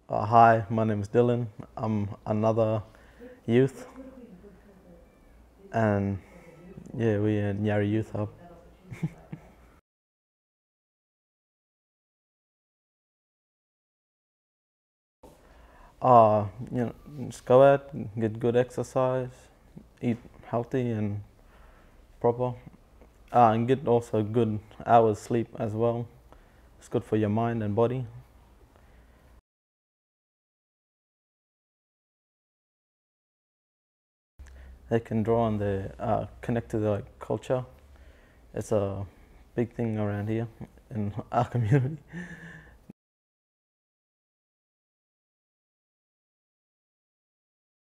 Hi, my name is Dylan. I'm another youth, and yeah, we're in Yarra Youth Hub. Just go out, get good exercise, eat healthy and proper, and get also good hours sleep as well. It's good for your mind and body. They can draw on the connect to the culture. It's a big thing around here in our community.